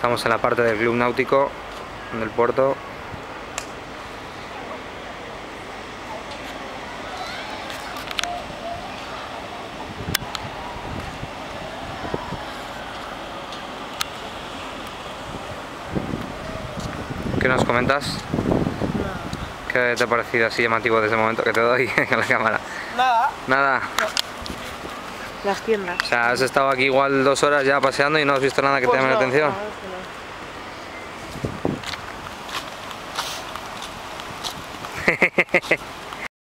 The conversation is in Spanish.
Estamos en la parte del club náutico del puerto. ¿Qué nos comentas? ¿Qué te ha parecido así llamativo desde el momento que te doy en la cámara? Nada. Nada. Las tiendas. O sea, has estado aquí igual 2 horas ya paseando y no has visto nada que te llame la atención. No.